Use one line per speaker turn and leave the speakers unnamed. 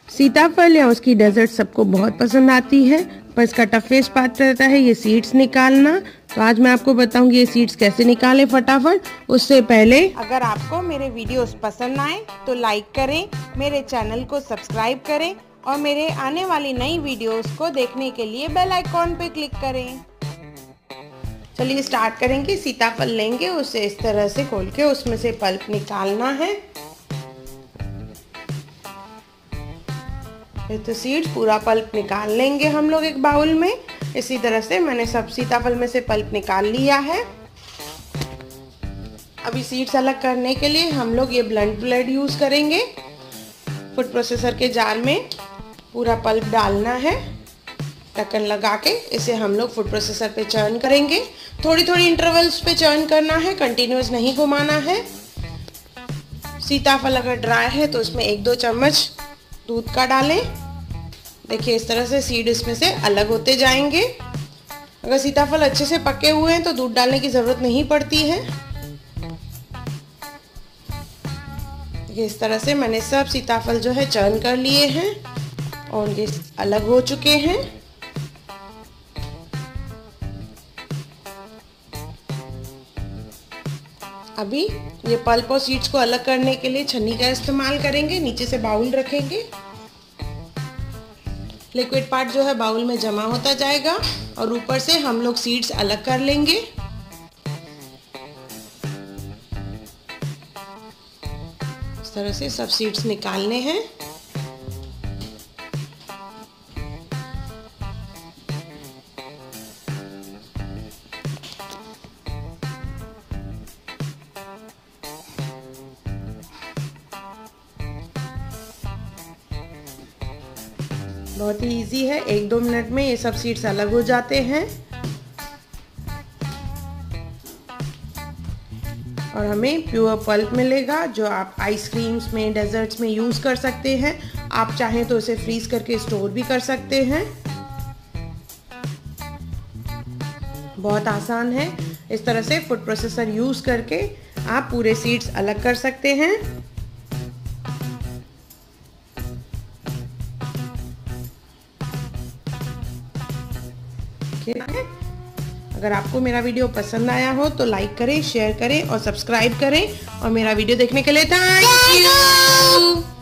सीताफल या उसकी डेजर्ट सबको बहुत पसंद आती है, पर इसका टफेस्ट पार्ट रहता है ये सीड्स निकालना। तो आज मैं आपको बताऊंगी ये सीड्स कैसे निकालें फटाफट। उससे पहले
अगर आपको मेरे वीडियोस पसंद आए तो लाइक करें, मेरे चैनल को सब्सक्राइब करें और मेरे आने वाली नई वीडियोस को देखने के लिए बेल आइकॉन पे क्लिक करें। चलिए स्टार्ट करेंगे। सीताफल लेंगे, उसे इस तरह से खोल के उसमें से पल्प निकालना है। तो सीड्स पूरा पल्प निकाल लेंगे हम लोग एक बाउल में। इसी तरह से मैंने सब सीताफल में से पल्प निकाल लिया है। अभी सीड्स अलग करने के लिए हम लोग ये ब्लंट ब्लेड यूज़ करेंगे। फूड प्रोसेसर के जार में पूरा पल्प डालना है, ढक्कन लगा के इसे हम लोग फूड प्रोसेसर पे चर्न करेंगे। थोड़ी थोड़ी इंटरवल्स पे चर्न करना है, कंटिन्यूस नहीं घुमाना है। सीताफल अगर ड्राई है तो उसमें 1-2 चम्मच दूध का डालें। देखिए इस तरह से सीड इसमें से अलग होते जाएंगे। अगर सीताफल अच्छे से पके हुए हैं तो दूध डालने की ज़रूरत नहीं पड़ती है। ये इस तरह से मैंने सब सीताफल जो है चर्न कर लिए हैं और ये अलग हो चुके हैं। अभी ये पल्प और सीड्स को अलग करने के लिए छन्नी का इस्तेमाल करेंगे। नीचे से बाउल रखेंगे, लिक्विड पार्ट जो है बाउल में जमा होता जाएगा और ऊपर से हम लोग सीड्स अलग कर लेंगे। इस तरह से सब सीड्स निकालने हैं। बहुत ही इजी है, 1-2 मिनट में ये सब सीड्स अलग हो जाते हैं और हमें प्योर पल्प मिलेगा जो आप आइसक्रीम्स में, डेजर्ट्स में यूज़ कर सकते हैं। आप चाहें तो उसे फ्रीज करके स्टोर भी कर सकते हैं। बहुत आसान है। इस तरह से फूड प्रोसेसर यूज़ करके आप पूरे सीड्स अलग कर सकते हैं। अगर आपको मेरा वीडियो पसंद आया हो तो लाइक करें, शेयर करें और सब्सक्राइब करें। और मेरा वीडियो देखने के लिए थैंक यू।